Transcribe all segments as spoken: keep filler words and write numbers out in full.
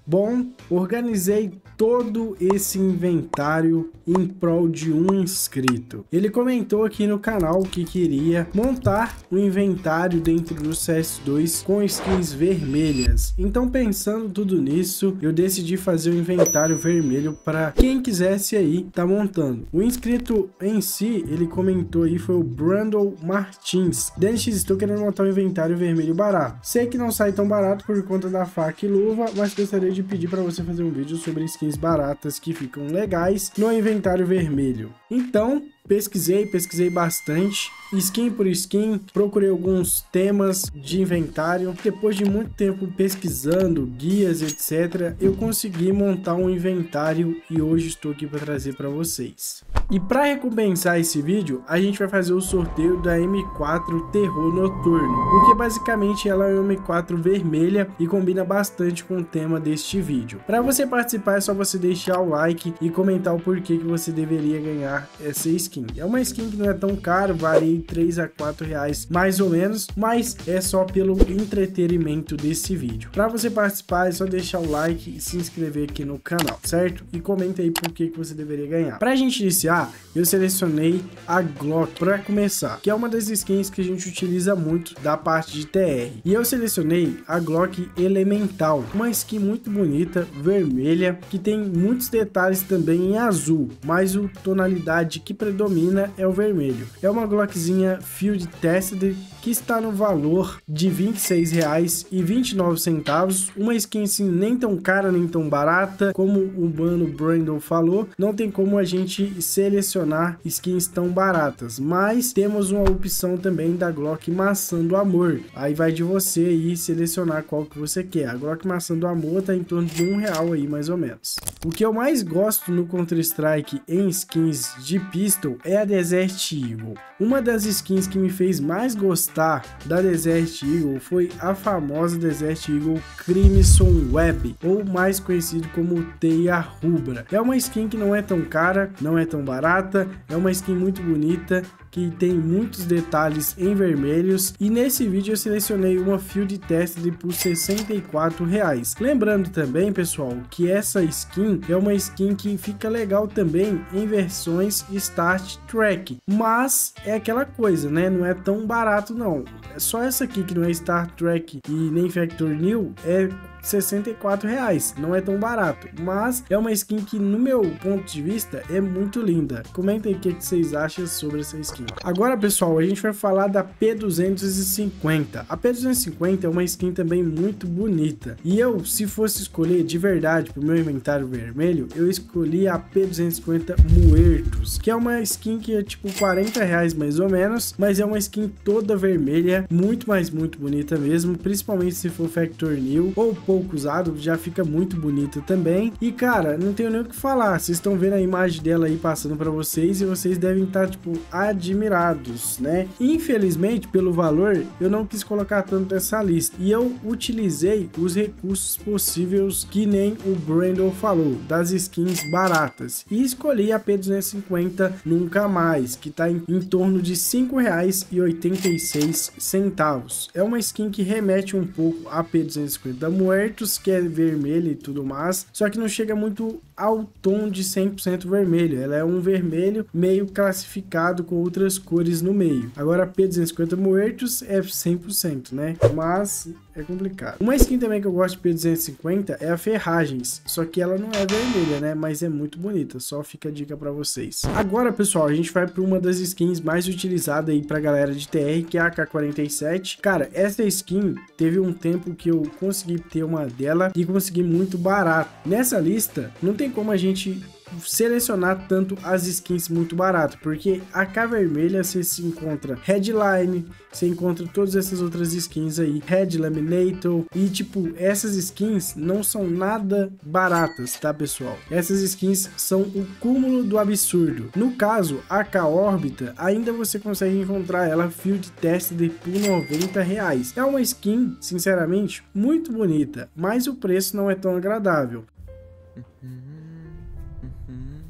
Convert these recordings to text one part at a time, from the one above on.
Bom, organizei todo esse inventário em prol de um inscrito. Ele comentou aqui no canal que queria montar um inventário dentro do C S dois com skins vermelhas. Então, pensando tudo nisso, eu decidi fazer o um inventário vermelho para quem quisesse aí tá montando. O inscrito em si, ele comentou aí, foi o Brandon Martins. D N X, estou querendo montar um inventário vermelho barato. Sei que não sai tão barato por conta da faca e luva, mas gostaria de pedir para você fazer um vídeo sobre skins baratas que ficam legais no inventário vermelho. Então, pesquisei, pesquisei bastante, skin por skin, procurei alguns temas de inventário. Depois de muito tempo pesquisando, guias, etcétera, eu consegui montar um inventário e hoje estou aqui para trazer para vocês. E para recompensar esse vídeo, a gente vai fazer o sorteio da M quatro Terror Noturno, porque basicamente ela é uma M quatro vermelha e combina bastante com o tema deste vídeo. Para você participar é só você deixar o like e comentar o porquê que você deveria ganhar essa skin. É uma skin que não é tão caro, varia três a quatro reais mais ou menos, mas é só pelo entretenimento desse vídeo. Para você participar é só deixar o like e se inscrever aqui no canal, certo? E comenta aí por que que você deveria ganhar. Para a gente iniciar, eu selecionei a Glock para começar, que é uma das skins que a gente utiliza muito da parte de T R. E eu selecionei a Glock Elemental, uma skin muito bonita, vermelha, que tem muitos detalhes também em azul, mas a tonalidade que predomina é o vermelho. É uma Glockzinha Field Tested que está no valor de vinte e seis reais e vinte e nove centavos, uma skin assim nem tão cara nem tão barata, como o mano Brandon falou, não tem como a gente selecionar skins tão baratas, mas temos uma opção também da Glock Maçã do Amor, aí vai de você aí selecionar qual que você quer. A Glock Maçã do Amor tá em torno de um real aí mais ou menos. O que eu mais gosto no Counter-Strike em skins de pistol é a Desert Eagle. Uma das skins que me fez mais gostar da Desert Eagle foi a famosa Desert Eagle Crimson Web, ou mais conhecido como Teia Rubra. É uma skin que não é tão cara, não é tão barata, é uma skin muito bonita, que tem muitos detalhes em vermelhos, e nesse vídeo eu selecionei uma Field Tested por sessenta e quatro reais. Lembrando também, pessoal, que essa skin é uma skin que fica legal também em versões Start Trek, mas é aquela coisa, né? Não é tão barato não. É só essa aqui que não é Star Trek e nem Factor New, é sessenta e quatro reais, não é tão barato, mas é uma skin que no meu ponto de vista é muito linda. Comenta aí o que vocês acham sobre essa skin. Agora, pessoal, a gente vai falar da P duzentos e cinquenta. A P duzentos e cinquenta é uma skin também muito bonita, e eu, se fosse escolher de verdade para o meu inventário vermelho, eu escolhi a P duzentos e cinquenta Muertos, que é uma skin que é tipo quarenta reais mais ou menos, mas é uma skin toda vermelha, muito, mais muito bonita mesmo, principalmente se for Factor New ou pouco usado, já fica muito bonita também. E cara, não tenho nem o que falar, vocês estão vendo a imagem dela aí passando para vocês e vocês devem estar tipo admirados, né? Infelizmente, pelo valor, eu não quis colocar tanto nessa lista e eu utilizei os recursos possíveis que nem o Brandon falou, das skins baratas, e escolhi a P duzentos e cinquenta Nunca Mais, que tá em, em torno de cinco reais e oitenta e seis centavos. É uma skin que remete um pouco a P duzentos e cinquenta Muertos, que é vermelha e tudo mais, só que não chega muito ao tom de cem por cento vermelho. Ela é um vermelho meio classificado com outras cores no meio. Agora a P duzentos e cinquenta Muertos é cem por cento, né? Mas é complicado. Uma skin também que eu gosto de P duzentos e cinquenta é a Ferragens, só que ela não é vermelha, né? Mas é muito bonita, só fica a dica pra vocês. Agora, pessoal, a gente vai para uma das skins mais utilizadas aí pra galera de T R, que é a A K quarenta e sete. Cara, essa skin teve um tempo que eu consegui ter uma dela e consegui muito barato. Nessa lista, não tem como a gente selecionar tanto as skins muito barato, porque a K vermelha você se encontra Headline, você encontra todas essas outras skins aí, Red Laminator, e tipo, essas skins não são nada baratas, tá pessoal? Essas skins são o cúmulo do absurdo. No caso, a K Orbita, ainda você consegue encontrar ela Field Tested por noventa reais. É uma skin, sinceramente, muito bonita, mas o preço não é tão agradável.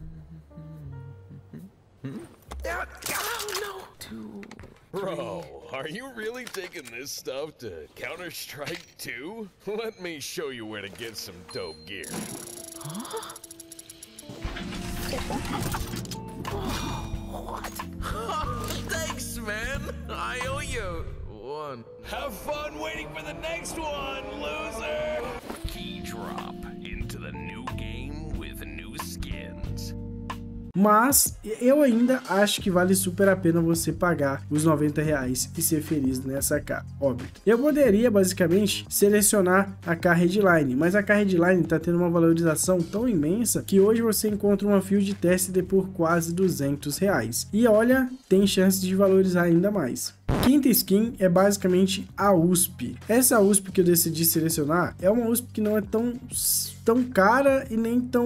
Bro. Are you really taking this stuff to Counter-Strike two? Let me show you where to get some dope gear. Huh? What? Thanks, man. I owe you one. Have fun waiting for the next one, loser! Key drop into the new game with new skins. Mas eu ainda acho que vale super a pena você pagar os noventa reais e ser feliz nessa K, óbvio. Eu poderia basicamente selecionar a K Headline, mas a K Headline tá tendo uma valorização tão imensa que hoje você encontra uma Field Tester por quase duzentos reais. E olha, tem chance de valorizar ainda mais. Quinta skin é basicamente a U S P. Essa U S P que eu decidi selecionar é uma U S P que não é tão, tão cara e nem tão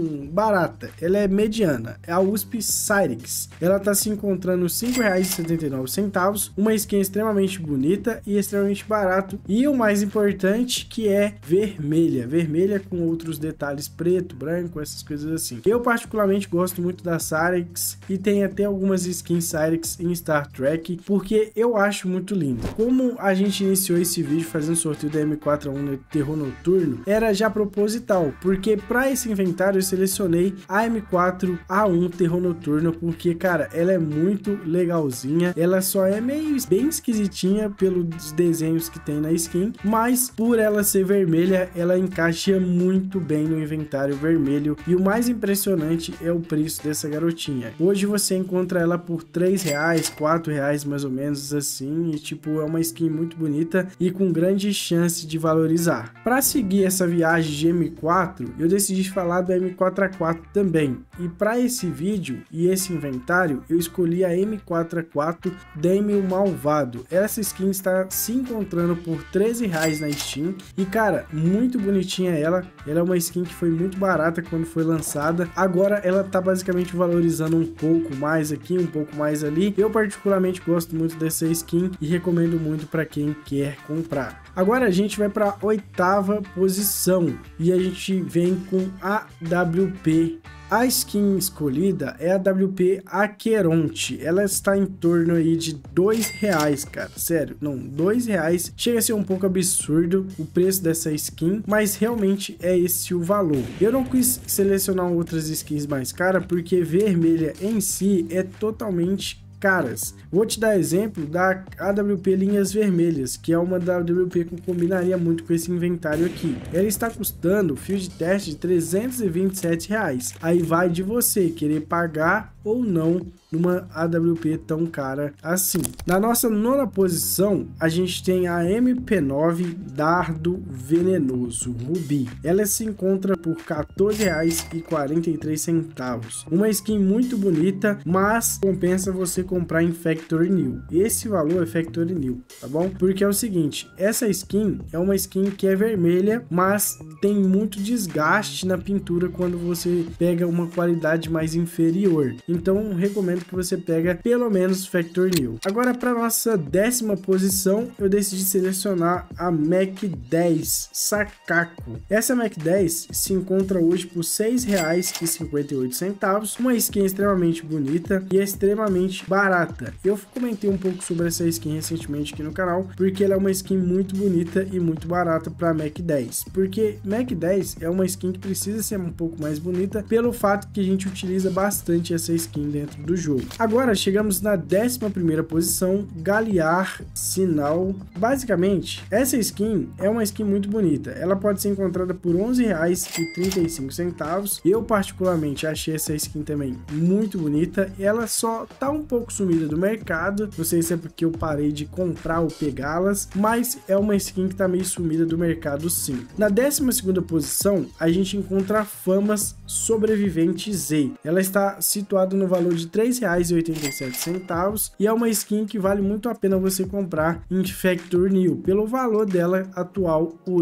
barata. Ela é mediana. É a U S P Cyrix. Ela está se encontrando cinco reais e setenta e nove centavos. Uma skin extremamente bonita e extremamente barato. E o mais importante que é vermelha. Vermelha com outros detalhes preto, branco, essas coisas assim. Eu particularmente gosto muito da Cyrix e tem até algumas skins Cyrix em Star Trek, porque eu acho muito lindo. Como a gente iniciou esse vídeo fazendo sorteio da M quatro A um Terror Noturno, era já proposital, porque para esse inventário eu selecionei a M quatro A um Terror Noturno, porque, cara, ela é muito legalzinha, ela só é meio bem esquisitinha pelos desenhos que tem na skin, mas por ela ser vermelha, ela encaixa muito bem no inventário vermelho, e o mais impressionante é o preço dessa garotinha. Hoje você encontra ela por três reais, quatro reais mais ou menos, assim, e tipo, é uma skin muito bonita e com grande chance de valorizar. Para seguir essa viagem de M quatro, eu decidi falar do M quatro A quatro também, e para esse vídeo e esse inventário, eu escolhi a M quatro A quatro Damien Malvado. Essa skin está se encontrando por treze reais na Steam, e cara, muito bonitinha ela, ela é uma skin que foi muito barata quando foi lançada, agora ela tá basicamente valorizando um pouco mais aqui, um pouco mais ali. Eu particularmente gosto muito dessa skin e recomendo muito para quem quer comprar. Agora a gente vai para a oitava posição e a gente vem com a W P. A skin escolhida é a W P Aqueronte. Ela está em torno aí de dois reais, cara. Sério, não, dois reais. Chega a ser um pouco absurdo o preço dessa skin, mas realmente é esse o valor. Eu não quis selecionar outras skins mais caras, porque vermelha em si é totalmente caras. Vou te dar exemplo da A W P Linhas Vermelhas, que é uma da W P que combinaria muito com esse inventário aqui. Ela está custando field test de trezentos e vinte e sete reais. Aí vai de você querer pagar ou não numa A W P tão cara assim. Na nossa nona posição, a gente tem a M P nove Dardo Venenoso Rubi. Ela se encontra por quatorze reais e quarenta e três centavos. Uma skin muito bonita, mas compensa você comprar em Factory New. Esse valor é Factory New, tá bom? Porque é o seguinte, essa skin é uma skin que é vermelha, mas tem muito desgaste na pintura quando você pega uma qualidade mais inferior. Então, recomendo que você pega pelo menos Factory New. Agora, para nossa décima posição, eu decidi selecionar a Mac dez Sacaco. Essa Mac dez se encontra hoje por seis reais e cinquenta e oito centavos, uma skin extremamente bonita e extremamente barata. Eu comentei um pouco sobre essa skin recentemente aqui no canal, porque ela é uma skin muito bonita e muito barata para Mac dez, porque Mac dez é uma skin que precisa ser um pouco mais bonita pelo fato que a gente utiliza bastante essa skin dentro do jogo. Agora chegamos na décima primeira posição, Galear Sinal. Basicamente, essa skin é uma skin muito bonita. Ela pode ser encontrada por onze reais e trinta e cinco centavos. Eu particularmente achei essa skin também muito bonita. Ela só tá um pouco sumida do mercado. Não sei se é porque eu parei de comprar ou pegá-las, mas é uma skin que tá meio sumida do mercado sim. Na décima segunda posição, a gente encontra a Famas Sobrevivente Z. Ela está situada no valor de três reais e oitenta e sete centavos e é uma skin que vale muito a pena você comprar em Factory New pelo valor dela atual hoje.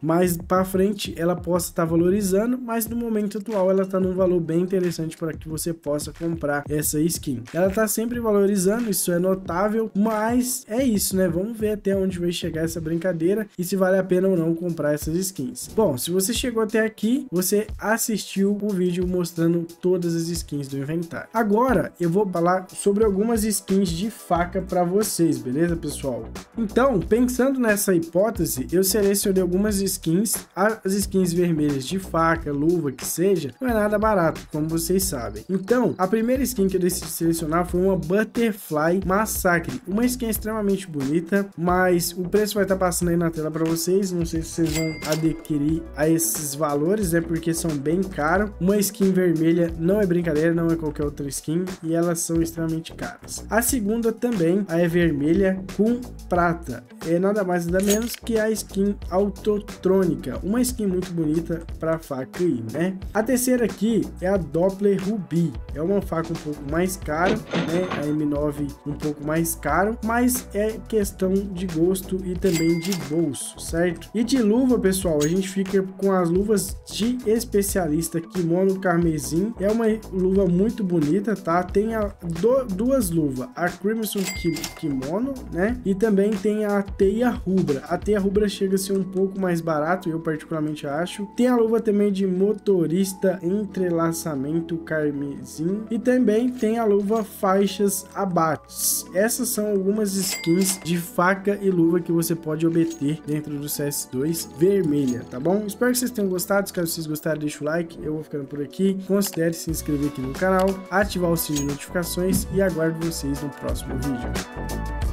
mais para frente ela possa estar tá valorizando, mas no momento atual ela tá num valor bem interessante para que você possa comprar essa skin. Ela tá sempre valorizando, isso é notável, mas é isso, né? Vamos ver até onde vai chegar essa brincadeira e se vale a pena ou não comprar essas skins. Bom, se você chegou até aqui, você assistiu o vídeo mostrando todas as skins do inventário. Agora eu vou falar sobre algumas skins de faca para vocês, beleza, pessoal? Então, pensando nessa hipótese, eu selecionei algumas skins. As skins vermelhas de faca, luva, que seja, não é nada barato, como vocês sabem. Então, a primeira skin que eu decidi selecionar foi uma Butterfly Massacre, uma skin extremamente bonita, mas o preço vai estar passando aí na tela para vocês. Não sei se vocês vão adquirir a esses valores, né, porque são bem caros. Uma skin vermelha não é brincadeira, não é qualquer outra skin, e elas são extremamente caras. A segunda também a é vermelha com prata, é nada mais nada menos que a skin Autotrônica, uma skin muito bonita para faca aí, né? A terceira aqui é a Doppler Ruby, é uma faca um pouco mais cara, né? A M nove um pouco mais caro, mas é questão de gosto e também de bolso, certo? E de luva, pessoal, a gente fica com as luvas de especialista Kimono Carmesim, é uma luva muito bonita, tá? Tem a, do, duas luvas, a Crimson Kimono, né? E também tem a Teia Rubra. A Teia Rubra chega a ser um pouco mais barato, eu particularmente acho. Tem a luva também de motorista entrelaçamento carmesim e também tem a luva faixas abates. Essas são algumas skins de faca e luva que você pode obter dentro do C S dois vermelha, tá bom? Espero que vocês tenham gostado. Caso vocês gostaram, deixa o like. Eu vou ficando por aqui. Considere se inscrever aqui no canal, ativar o sininho de notificações e aguardo vocês no próximo vídeo.